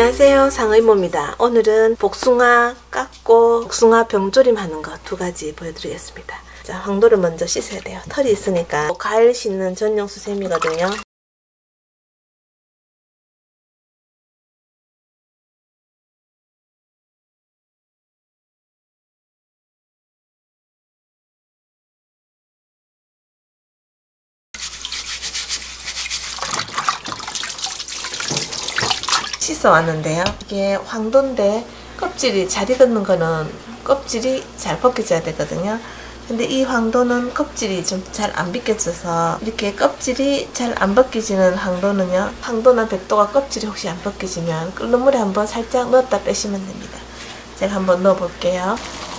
안녕하세요, 상의모입니다. 오늘은 복숭아 깎고 복숭아 병조림 하는 거 두 가지 보여드리겠습니다. 자, 황도를 먼저 씻어야 돼요. 털이 있으니까 과일 씻는 전용 수세미거든요. 씻어 왔는데요. 이게 황도인데 껍질이 잘 익는 거는 껍질이 잘 벗겨져야 되거든요. 근데 이 황도는 껍질이 좀 잘 안 벗겨져서, 이렇게 껍질이 잘 안 벗겨지는 황도는요, 황도나 백도가 껍질이 혹시 안 벗겨지면 끓는 물에 한번 살짝 넣었다 빼시면 됩니다. 제가 한번 넣어 볼게요.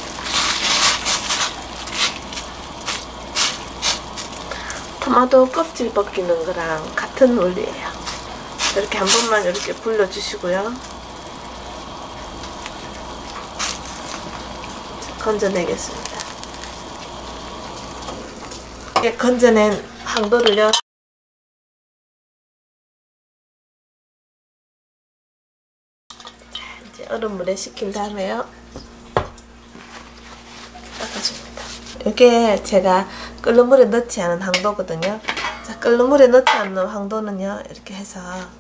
토마토 껍질 벗기는 거랑 같은 원리예요. 이렇게 한 번만 이렇게 불려주시고요. 건져내겠습니다. 이렇게 건져낸 황도를요, 이제 얼음물에 식힌 다음에요, 닦아줍니다. 이게 제가 끓는 물에 넣지 않은 황도거든요. 자, 끓는 물에 넣지 않는 황도는요, 이렇게 해서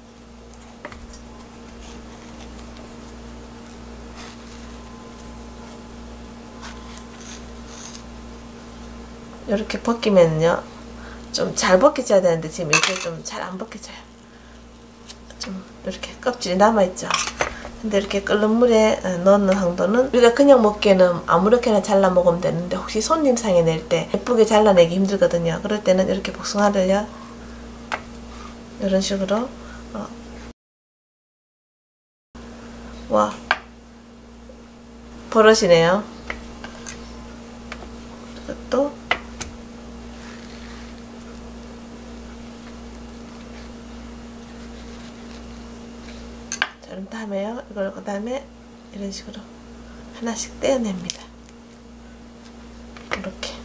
이렇게 벗기면요, 좀 잘 벗겨져야 되는데 지금 이렇게 좀 잘 안 벗겨져요. 좀 이렇게 껍질이 남아있죠. 근데 이렇게 끓는 물에 넣는 황도는 우리가 그냥 먹기에는 아무렇게나 잘라 먹으면 되는데, 혹시 손님상에 낼 때 예쁘게 잘라내기 힘들거든요. 그럴 때는 이렇게 복숭아를요, 이런 식으로 와, 버릇이네요. 이것도 그런 다음에요, 이걸 그 다음에 이런 식으로 하나씩 떼어냅니다. 이렇게.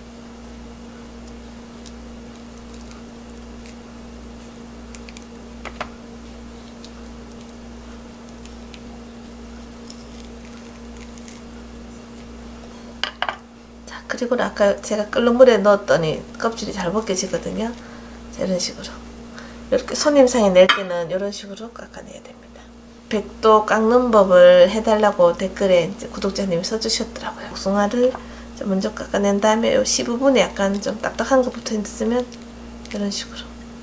자, 그리고 아까 제가 끓는 물에 넣었더니 껍질이 잘 벗겨지거든요. 자, 이런 식으로. 이렇게 손님상에 낼 때는 이런 식으로 깎아내야 됩니다. 백도 깎는 법을 해달라고 댓글에 이제 구독자님이 써주셨더라고요. 복숭아를 좀 먼저 깎아낸 다음에 요 씨 부분에 약간 좀 딱딱한 거 붙어 있으면 이런 식으로.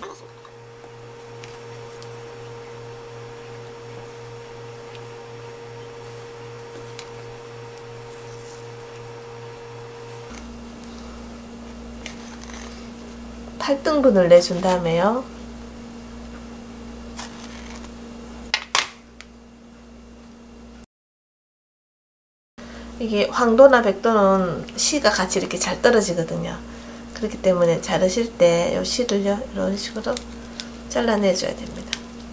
팔등분을 내준 다음에요, 이게 황도나 백도는 씨가 같이 이렇게 잘 떨어지거든요. 그렇기 때문에 자르실 때 이 씨를요, 이런 식으로 잘라내줘야 됩니다.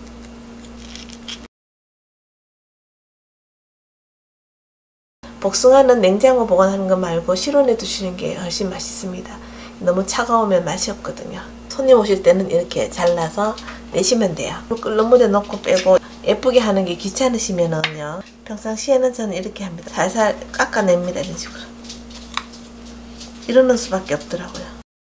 복숭아는 냉장고 보관하는 거 말고 실온에 두시는 게 훨씬 맛있습니다. 너무 차가우면 맛이 없거든요. 손님 오실 때는 이렇게 잘라서 내시면 돼요. 끓는 물에 넣고 빼고 예쁘게 하는 게 귀찮으시면은요, 평상시에는 저는 이렇게 합니다. 살살 깎아냅니다. 이런 식으로. 이러는 수밖에 없더라고요.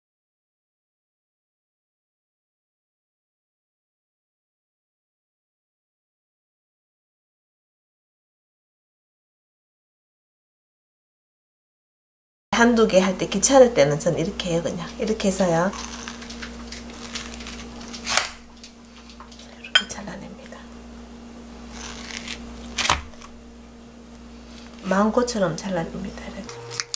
한두 개 할 때 귀찮을 때는 저는 이렇게 해요. 그냥 이렇게 해서요, 이렇게 잘라냅니다. 망고처럼 잘라냅니다. 이렇게.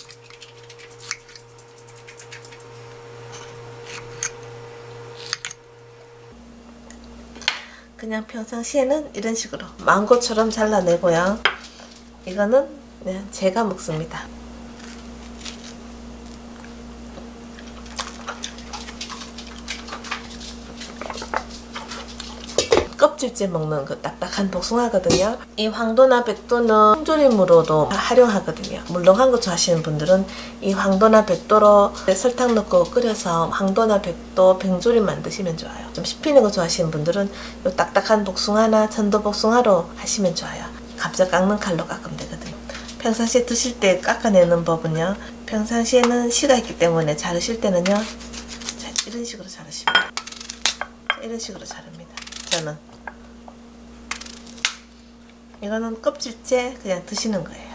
그냥 평상시에는 이런 식으로 망고처럼 잘라내고요. 이거는 그냥 제가 먹습니다. 껍질째 먹는 그 딱딱한 복숭아거든요. 이 황도나 백도는 통조림으로도 활용하거든요. 물렁한 거 좋아하시는 분들은 이 황도나 백도로 설탕 넣고 끓여서 황도나 백도 병조림 만드시면 좋아요. 좀 씹히는 거 좋아하시는 분들은 이 딱딱한 복숭아나 천도 복숭아로 하시면 좋아요. 감자 깎는 칼로 깎으면 되거든요. 평상시에 드실 때 깎아내는 법은요, 평상시에는 씨가 있기 때문에 자르실 때는요, 자, 이런 식으로 자르시면 돼요. 이런 식으로 자릅니다. 저는 이거는 껍질째 그냥 드시는 거예요.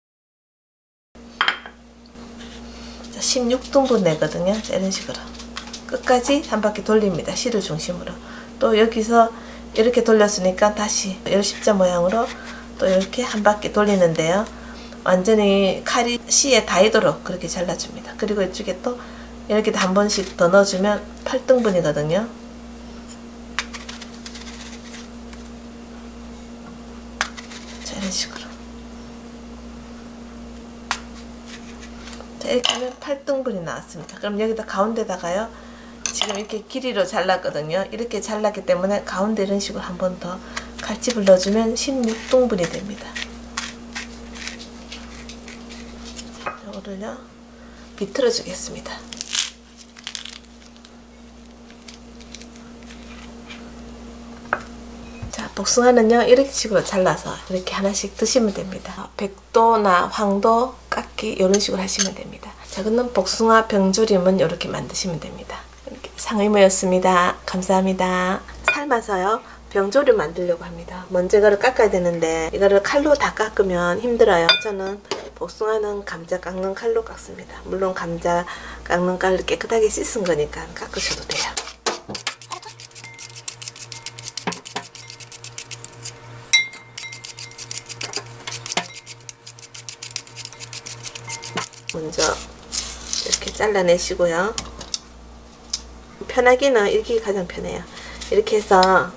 자, 16등분 내거든요. 자, 이런 식으로 끝까지 한 바퀴 돌립니다. 씨를 중심으로. 또 여기서 이렇게 돌렸으니까 다시 10자 모양으로 또 이렇게 한 바퀴 돌리는데요. 완전히 칼이 씨에 닿이도록 그렇게 잘라줍니다. 그리고 이쪽에 또 이렇게 한 번씩 더 넣어주면 8등분이거든요. 자, 이런 식으로. 자, 이렇게 하면 8등분이 나왔습니다. 그럼 여기다 가운데다가요, 지금 이렇게 길이로 잘랐거든요. 이렇게 잘랐기 때문에 가운데 이런 식으로 한 번 더 칼집을 넣어주면 16등분이 됩니다. 이거를요, 비틀어 주겠습니다. 자, 복숭아는요, 이렇게 식으로 잘라서 이렇게 하나씩 드시면 됩니다. 백도나 황도, 깎기 이런 식으로 하시면 됩니다. 자, 그럼 복숭아 병조림은 이렇게 만드시면 됩니다. 이렇게 상의모였습니다. 감사합니다. 삶아서요, 병조림 만들려고 합니다. 먼저 이거를 깎아야 되는데 이거를 칼로 다 깎으면 힘들어요. 저는 복숭아는 감자 깎는 칼로 깎습니다. 물론 감자 깎는 칼로 깨끗하게 씻은 거니까 깎으셔도 돼요. 먼저 이렇게 잘라내시고요. 편하기는 이렇게 가장 편해요. 이렇게 해서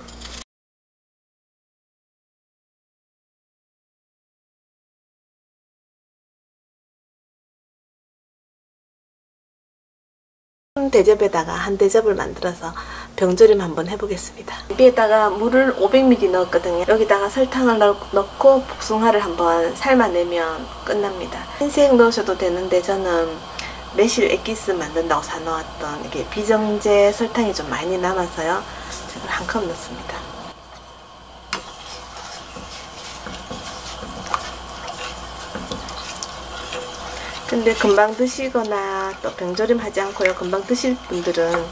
대접에다가 한 대접을 만들어서 병조림 한번 해보겠습니다. 여기에다가 물을 500ml 넣었거든요. 여기다가 설탕을 넣고 복숭아를 한번 삶아내면 끝납니다. 흰색 넣으셔도 되는데 저는 매실 액기스 만든다고 사놓았던 이게 비정제 설탕이 좀 많이 남아서요, 저걸 한 컵 넣습니다. 근데 금방 드시거나 또 병조림 하지 않고요, 금방 드실 분들은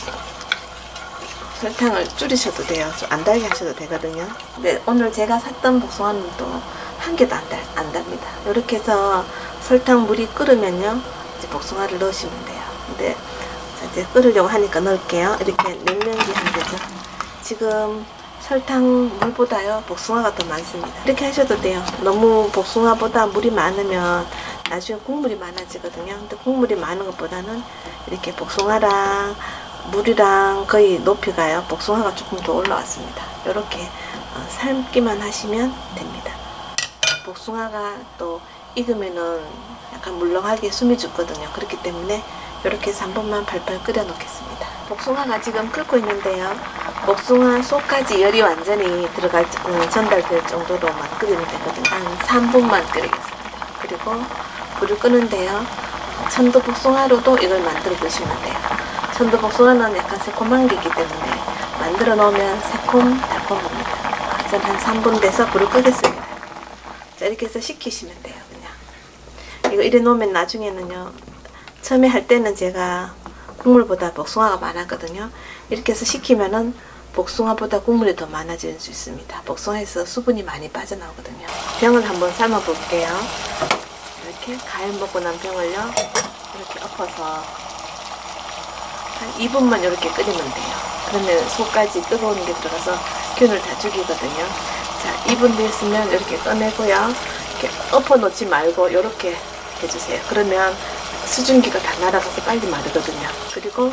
설탕을 줄이셔도 돼요. 좀 안 달게 하셔도 되거든요. 근데 오늘 제가 샀던 복숭아는 또 한 개도 안 답니다. 이렇게 해서 설탕 물이 끓으면요, 이제 복숭아를 넣으시면 돼요. 근데 이제 끓으려고 하니까 넣을게요. 이렇게 냉면기 한 개죠. 지금 설탕 물보다요, 복숭아가 더 많습니다. 이렇게 하셔도 돼요. 너무 복숭아보다 물이 많으면 나중에 국물이 많아지거든요. 근데 국물이 많은 것보다는 이렇게 복숭아랑 물이랑 거의 높이가요, 복숭아가 조금 더 올라왔습니다. 이렇게 삶기만 하시면 됩니다. 복숭아가 또 익으면은 약간 물렁하게 숨이 죽거든요. 그렇기 때문에 이렇게 해서 한 번만 팔팔 끓여 놓겠습니다. 복숭아가 지금 끓고 있는데요, 복숭아 속까지 열이 완전히 전달될 정도로만 끓이면 되거든요. 한 3분만 끓이겠습니다. 그리고 불을 끄는데요, 천도 복숭아로도 이걸 만들어 보시면 돼요. 천도 복숭아는 약간 새콤한 게 있기 때문에 만들어 놓으면 새콤 달콤합니다. 저는 한 3분 돼서 불을 끄겠습니다. 자, 이렇게 해서 식히시면 돼요. 그냥 이거 이래 놓으면 나중에는요, 처음에 할 때는 제가 국물보다 복숭아가 많았거든요. 이렇게 해서 식히면은 복숭아보다 국물이 더 많아질 수 있습니다. 복숭아에서 수분이 많이 빠져나오거든요. 병을 한번 삶아 볼게요. 이렇게 가열 먹고 난 병을요, 이렇게 엎어서 한 2분만 이렇게 끓이면 돼요. 그러면 속까지 뜨거운 게 들어가서 균을 다 죽이거든요. 자, 2분 됐으면 이렇게 꺼내고요, 이렇게 엎어 놓지 말고 이렇게 해주세요. 그러면 수증기가 다 날아가서 빨리 마르거든요. 그리고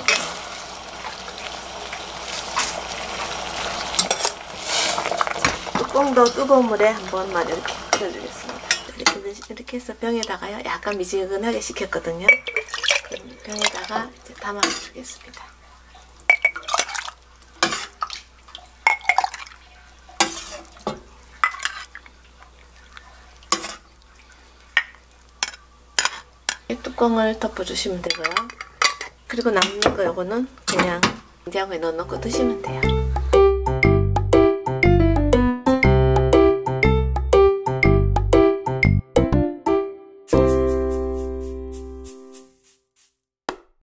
조금 더 뜨거운 물에 한 번만 이렇게 끓여주겠습니다. 이렇게 해서 병에다가요, 약간 미지근하게 식혔거든요. 그럼 병에다가 이제 담아주겠습니다. 뚜껑을 덮어주시면 되고요. 그리고 남는 거 요거는 그냥 냉장고에 넣어놓고 드시면 돼요.